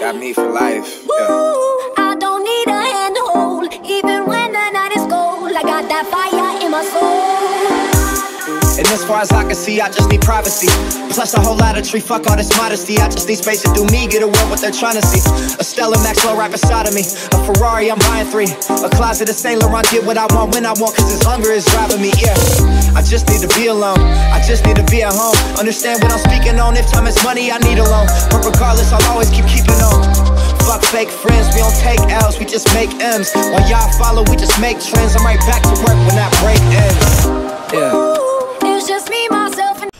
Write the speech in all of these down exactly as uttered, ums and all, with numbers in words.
Got me for life, yeah. I don't need a hand to hold, even when the night is cold. I got that fire in my soul. And as far as I can see, I just need privacy. Plus a whole lot of tree, fuck all this modesty. I just need space to do me, get away what they're trying to see. A Stella Maxwell right beside of me. A Ferrari, I'm buying three. A closet of Saint Laurent, get what I want when I want, cause this hunger is driving me, yeah. I just need to be alone, I just need to be at home. Understand what I'm speaking on, if time is money, I need a loan. But regardless, I'll always keep keeping on. Fuck fake friends, we don't take L's, we just make M's. While y'all follow, we just make trends. I'm right back to work when that break ends, yeah. It's just me, myself, and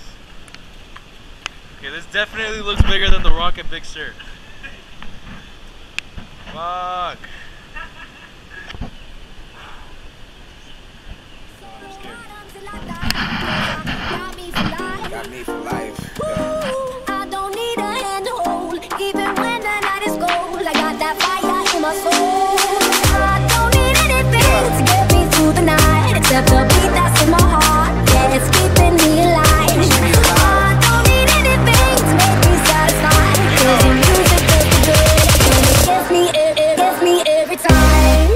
okay, this definitely looks bigger than the Rocket Big Sur. Fuck. I'm scared. Got me for life, yeah. I don't need a hand to hold, even when the night is cold. I got that fire in my soul. I don't need anything to get me through the night, except the beat that's in my heart. Yeah, it's keeping me alive. I don't need anything to make me satisfied, cause the music feels so good, and it gets me, it, it gets me every time.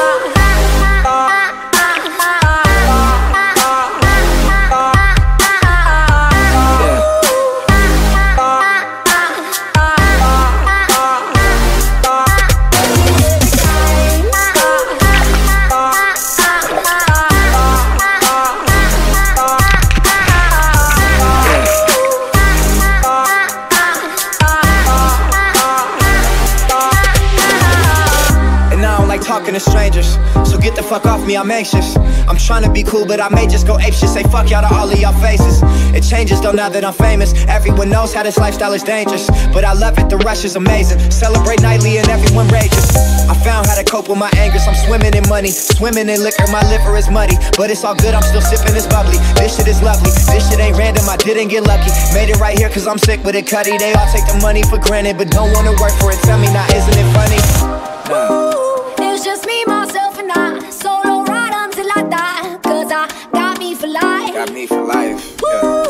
Talking to strangers, so get the fuck off me, I'm anxious. I'm trying to be cool, but I may just go apeshit. Say fuck y'all to all of y'all faces. It changes though now that I'm famous. Everyone knows how this lifestyle is dangerous, but I love it, the rush is amazing. Celebrate nightly and everyone rages. I found how to cope with my angers. I'm swimming in money, swimming in liquor. My liver is muddy, but it's all good, I'm still sipping this bubbly. This shit is lovely, this shit ain't random, I didn't get lucky. Made it right here cause I'm sick with it, cutty. They all take the money for granted, but don't wanna work for it. Tell me now, isn't it funny? Nah. It's just me, myself, and I. Solo ride until I die, cause I got me for life. Got me for life, yeah.